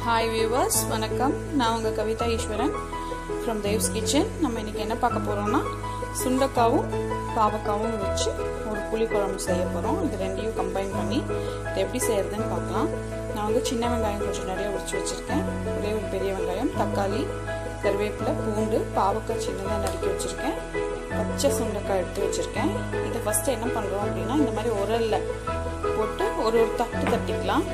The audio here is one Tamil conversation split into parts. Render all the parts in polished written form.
Hi viewers, வணக்கம். நான் உங்க கவிதா ஈஸ்வரன் from Dev's Kitchen. நம்ம இன்னைக்கு என்ன பார்க்க போறோம்னா சுண்டக்காவும் பாவக்காவும் வச்சு ஒரு புளி குழம்பு செய்ய போறோம். இது ரெண்டையும் கம்பைன் பண்ணி இது எப்படி செய்யறதுன்னு பார்க்கலாம். நான் வந்து சின்ன வெங்காயம் கொஞ்சம் நிறைய உரிச்சு வச்சிருக்கேன். ஒரே ஒரு பெரிய வெங்காயம், தக்காளி, கறிவேப்பிலை, பூண்டு, பாவக்காய் சின்னதாக நறுக்கி வச்சிருக்கேன். பச்சை சுண்டக்காய் எடுத்து வச்சிருக்கேன். இதை ஃபர்ஸ்ட் என்ன பண்றோம் அப்படின்னா இந்த மாதிரி உரல்ல போட்டு ஒரு தட்டு தட்டிக்கலாம்.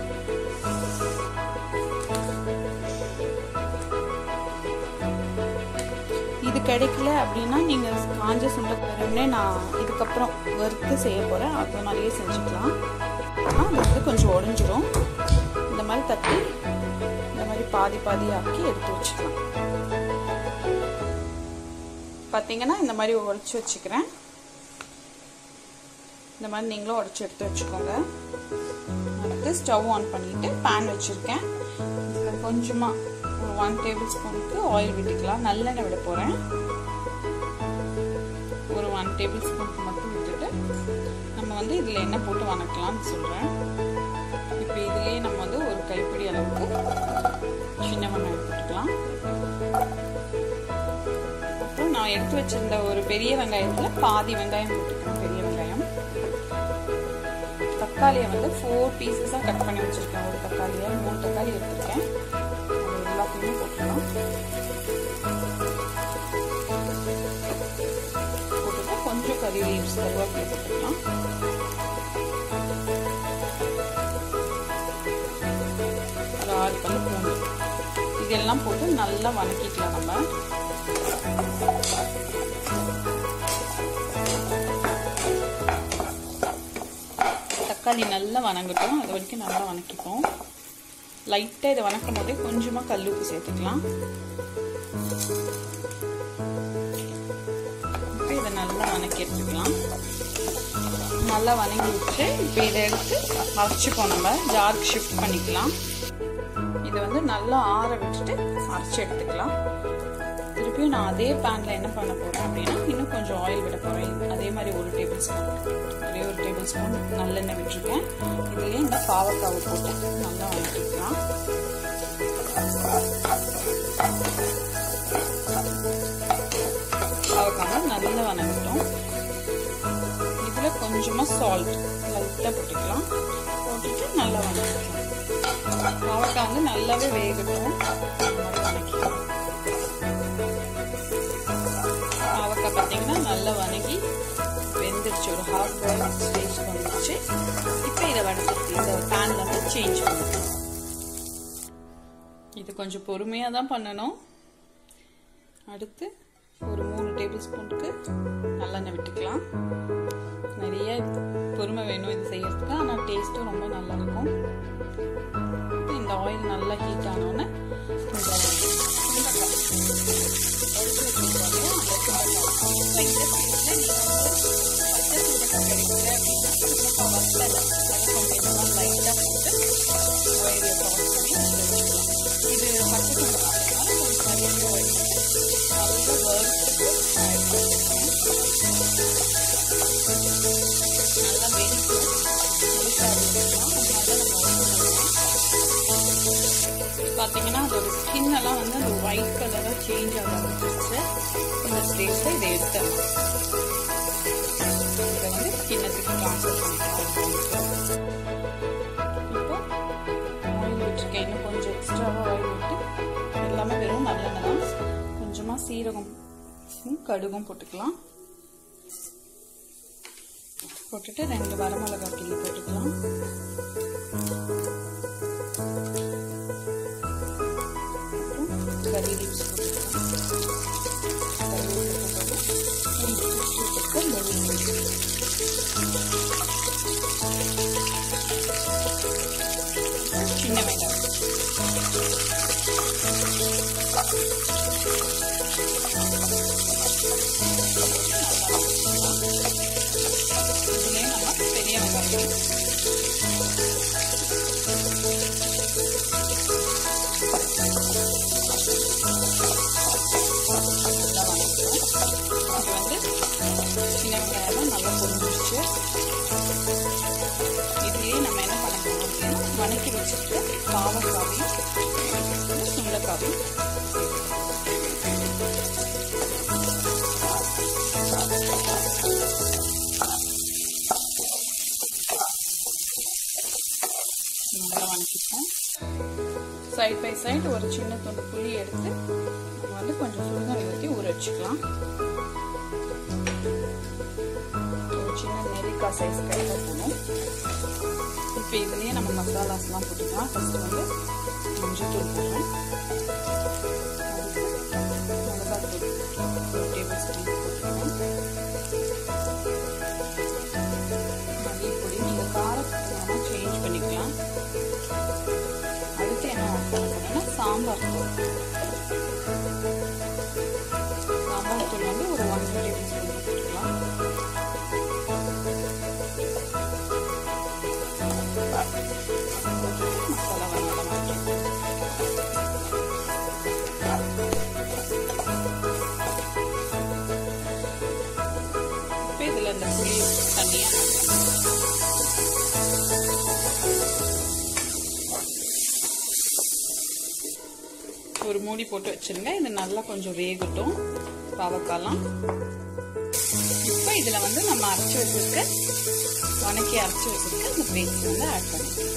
இது கிடைக்கல அப்படின்னா நீங்க காஞ்ச சுண்டக்காய் நான் இதுக்கப்புறம் வறுத்து செய்ய போறேன், அதனாலேயே செஞ்சுக்கலாம். அது வந்து கொஞ்சம் உடைஞ்சிரும். இந்த மாதிரி தட்டி இந்த மாதிரி பாதி பாதி ஆக்கி எடுத்து வச்சுக்கலாம். பார்த்தீங்கன்னா இந்த மாதிரி உடைச்சு வச்சுக்கிறேன். இந்த மாதிரி நீங்களும் உடைச்சு எடுத்து வச்சுக்கோங்க. அடுத்து ஸ்டவ் ஆன் பண்ணிட்டு பேன் வச்சிருக்கேன். இதில் கொஞ்சமா ஒரு 1 டேபிள் ஸ்பூனுக்கு ஆயில் விட்டுக்கலாம். நல்லெண்ணெய் விட போறேன். ஒரு 1 டேபிள் ஸ்பூனுக்கு மட்டும் விட்டுட்டு நம்ம வந்து இதில் எண்ணெய் போட்டு வணக்கலாம்னு சொல்றேன். இப்போ இதுலேயே நம்ம வந்து ஒரு கைப்பிடி அளவுக்கு சின்ன வெங்காயம் போட்டுக்கலாம். அப்புறம் நான் எடுத்து வச்சிருந்த ஒரு பெரிய வெங்காயத்தில் பாதி வெங்காயம் போட்டுக்கிறேன். பெரிய வெங்காயம். தக்காளியை வந்து 4 பீசஸாக கட் பண்ணி வச்சிருக்கேன். ஒரு தக்காளியை 3 தக்காளி எடுத்துருக்கேன். எல்லாத்தையுமே போட்டுக்கலாம். போட்டுட்டு கொஞ்சம் கறி லீவ்ஸ் கருவேப்பிலை போட்டுக்கலாம். ஒரு 6 பல் பூண்டு இதெல்லாம் போட்டு நல்லா வதக்கிக்கலாம். நம்ம தக்காளி நல்லா வணங்கட்டும். அது வரைக்கும் நல்லா வதக்கிப்போம். லைட்டாக இதை வணக்கும் போதே கொஞ்சமாக கல் உப்பு சேர்த்துக்கலாம். இப்போ இதை நல்லா வதக்கி எடுத்துக்கலாம். நல்லா வதங்கி விட்டு இப்போ இதை எடுத்து அரைச்சிப்போம். நம்ம ஜாருக்கு ஷிஃப்ட் பண்ணிக்கலாம். இதை வந்து நல்லா ஆற விட்டுட்டு அரைச்சி எடுத்துக்கலாம். திருப்பியும் நான் அதே பேனில் என்ன பண்ண போகிறேன் அப்படின்னா இன்னும் கொஞ்சம் ஆயில் விட போகிறேன். அதே மாதிரி ஒரு டேபிள் ஸ்பூன் நல்லெண்ணெய் விட்டுருக்கேன். இதுலேயே இந்த பாவக்காவை போட்டு நல்லா வதக்கிக்கலாம். பாவக்காய் நல்லா வதங்கிட்டோம். இதில் கொஞ்சமாக சால்ட் லைட்டாக போட்டுக்கலாம். போட்டுட்டு நல்லா வதக்கிக்கலாம். பாவக்காய் வந்து நல்லாவே வேகட்டும். வதக்கிக்கலாம். பாவக்காய் பார்த்தீங்கன்னா நல்லா வதங்கி வெந்துருச்சு. ஒரு ஹாஃப் பாயில் ஸ்டேஜ் வந்துருச்சு. இப்போ இதை வதக்கிட்டு இந்த பேனில் வந்து சேஞ்ச் பண்ணிக்கலாம். இது கொஞ்சம் பொறுமையாக தான் பண்ணணும். அடுத்து ஒரு 3 டேபிள் ஸ்பூனுக்கு நல்லெண்ணெய் விட்டுக்கலாம். நிறைய பொறுமை வேணும் இது செய்யறதுக்கு, ஆனால் டேஸ்ட்டும் ரொம்ப நல்லா இருக்கும். இப்போ இந்த ஆயில் நல்லா ஹீட் ஆனோடனே பார்த்தீங்கன்னா அதோட ஸ்கின் எல்லாம் வந்து அந்த ஒயிட் கலராக சேஞ்ச் ஆக ஆரம்பிச்சிருச்சு. இந்த ஸ்டேஜில் இதை எடுத்துடலாம். இதை வந்து கிண்ணத்துக்கு ட்ரான்ஸ்ஃபர் பண்ணிக்கலாம். இப்போ ஆயில் விட்டுருக்கேன். இன்னும் கொஞ்சம் எக்ஸ்ட்ராவாக ஆயில் விட்டு எல்லாமே வெறும் நல்லெண்ணெய் தான். கொஞ்சமாக சீரகம் கடுகும் போட்டுக்கலாம். போட்டுட்டு 2 வரமிளகாய் கிள்ளி போட்டுக்கலாம். கறி லீவ்ஸ் போட்டுக்கலாம். சின்ன வெங்காயம் இதுலேயே நம்ம பெரிய வெங்காயம் சின்ன வெங்காயம் நல்லா பொரிஞ்சிருச்சு. இதுலேயே நம்ம என்ன பண்ண போறோம் அப்படின்னா வதக்கி வச்சுட்டு பாவக்காவையும் சைட் பை சைடு ஒரு சின்ன துண்டு புளி எடுத்து நம்ம வந்து கொஞ்சம் சுடுதண்ணி ஊற்றி ஊற வச்சுக்கலாம். ஒரு சின்ன நெல்லிக்காய் சைஸ் கையில் போகணும். இப்போ இதுலேயே நம்ம மசாலாஸ்லாம் போட்டுக்கலாம். ஃபஸ்ட்டு வந்து மஞ்சள் தூள் போடுறேன், மிளகாத்தூள் 1 டேபிள் ஸ்பூன் போட்டுருக்கேன், மல்லிப்பொடி நீங்கள் காரத்துக்கு சேஞ்ச் பண்ணிக்கலாம். அடுத்து என்ன ஆட் பண்ண போறோம்னா சாம்பார் தூள். சாம்பார் தூள் வந்து ஒரு 1 டேபிள் ஸ்பூன் போட்டுக்கலாம். மசாலா நல்லா இப்போ இதில் இந்த புளி தண்ணியை ஒரு மூடி போட்டு வச்சிருங்க. இது நல்லா கொஞ்சம் வேகட்டும் பாவக்காலாம். இப்போ இதில் வந்து நம்ம அரைச்சி வச்சிருக்க வணக்கி அரைச்சி வச்சிருக்க இந்த பேஸ்ட் வந்து ஆட் பண்ணிக்கலாம்.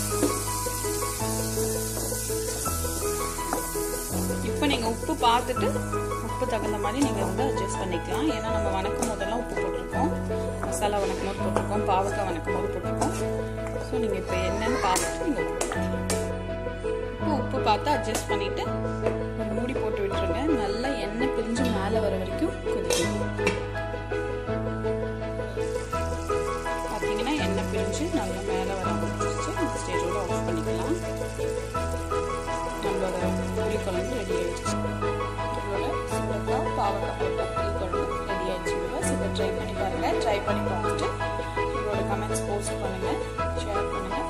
இப்போ நீங்கள் உப்பு பார்த்துட்டு உப்பு தகுந்த மாதிரி நீங்கள் வந்து அட்ஜஸ்ட் பண்ணிக்கலாம். ஏன்னா நம்ம வணக்கும் போதெல்லாம் உப்பு போட்டிருக்கோம், மசாலா வணக்கும் போது போட்டிருக்கோம், பாவக்காய் வணக்கும் போது போட்டிருக்கோம். ஸோ நீங்கள் இப்போ என்னன்னு பார்த்துட்டு நீங்கள் உப்பு பார்த்து அட்ஜஸ்ட் பண்ணிட்டு ஒரு மூடி போட்டு விட்டுருங்க. நல்லா எண்ணெய் பிரிஞ்சு மேலே வர வரைக்கும் கொதிக்கணும். பார்த்தீங்கன்னா எண்ணெய் பிரிஞ்சு நல்லா மேலே வர ஆரம்பிச்சிருச்சு. இந்த ஸ்டேஜோட ஆஃப் பண்ணிக்கலாம். நம்மளோட புளிக்குழம்பு ரெடி ஆயிடுச்சு. நம்மளோட சுண்டக்காய் பாவக்காய் போட்ட புளிக்குழம்பு ரெடி ஆயிடுச்சு. இதை ட்ரை பண்ணி பாருங்கள். ட்ரை பண்ணி பார்த்துட்டு உங்களோட கமெண்ட்ஸ் போஸ்ட் பண்ணுங்கள், ஷேர் பண்ணுங்கள்.